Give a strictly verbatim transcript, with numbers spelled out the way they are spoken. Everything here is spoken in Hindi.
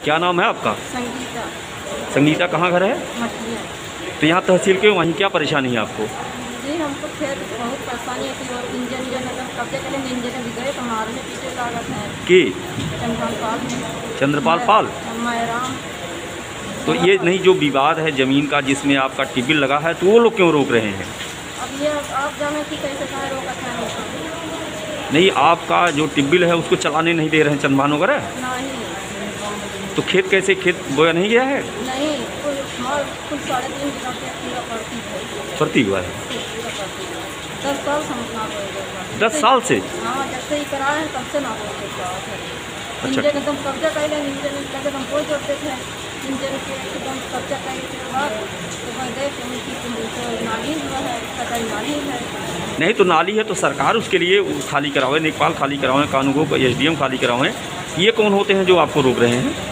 क्या नाम है आपका? संगीता। संगीता, कहाँ घर है? मछलियाँ। तो यहाँ तहसील के वहीं क्या परेशानी है आपको? जी हमको खेत बहुत परेशानी थी और इंजन इंजन अगर कब्जे करें इंजन भी गए तो मारने पीछे लागत है कि चंद्रपाल पाल चंद्रपाल पाल। मैराम। तो ये नहीं जो विवाद है ज़मीन का जिसमें आपका टिबिल लगा है, तो वो लोग क्यों रोक रहे हैं? अब ये आप जाने कि कैसे कहाँ रोका था रोका नहीं, आपका जो टिबिल है उसको चलाने नहीं दे रहे हैं चंदभान वगैरह? नहीं। तो खेत कैसे, खेत बोया नहीं गया है? नहीं कुल माल कुल साढ़े तीन बीघा के पूरा पड़ती है। फर्ती हुआ है पूरा पड़ती है। दस साल समझना पड़ेगा। दस साल से? हाँ जब से ही कराए हैं तब से ना हो। अच्छा। इंजन एकदम कब्जा कर लें, इंजन एकदम कोई जोड़ते थे इंजन के एकदम कब्जा करने के बाद तो मैं देख उनकी नाली हुआ है, कटाई नाली है। नहीं तो नाली है तो सरकार उसके लिए खाली करावे, लेखपाल खाली करावें, कानूनगो एस डी एम खाली करावें। ये कौन होते हैं जो आपको रोक रहे हैं?